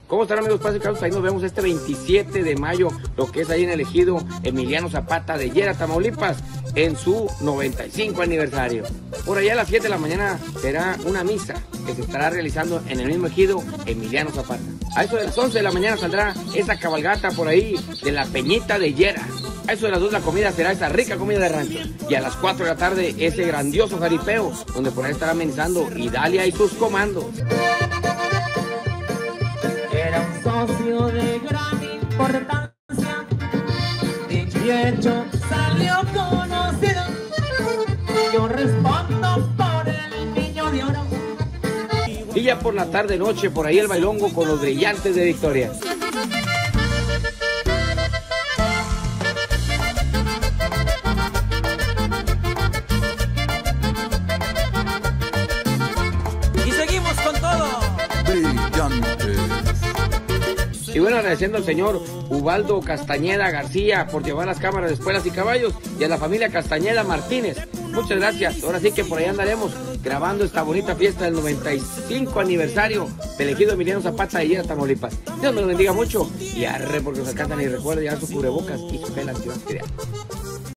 ¿Cómo están, amigos? Paz y Carlos, ahí nos vemos este 27 de mayo, lo que es ahí en el ejido Emiliano Zapata de Llera, Tamaulipas, en su 95 aniversario. Por allá a las 7 de la mañana será una misa que se estará realizando en el mismo ejido Emiliano Zapata. A eso de las 11 de la mañana saldrá esa cabalgata por ahí de la Peñita de Llera. A eso de las 2 la comida será esa rica comida de rancho. Y a las 4 de la tarde ese grandioso jaripeo, donde por ahí estará amenizando Idalia y sus comandos. Era un socio de gran importancia, dicho y hecho salió conocido. Yo respondo por el niño de oro. Y ya por la tarde noche, por ahí el bailongo con los brillantes de Victoria. Y seguimos con todo. Brillantes. Y bueno, agradeciendo al señor Ubaldo Castañeda García por llevar las cámaras de Espuelas y Caballos y a la familia Castañeda Martínez. Muchas gracias. Ahora sí que por ahí andaremos grabando esta bonita fiesta del 95 aniversario del ejido Emiliano Zapata de Llera, Tamaulipas. Dios me lo bendiga mucho y arre porque nos alcanzan y recuerden llevar sus cubrebocas y sus velas antibacteriales.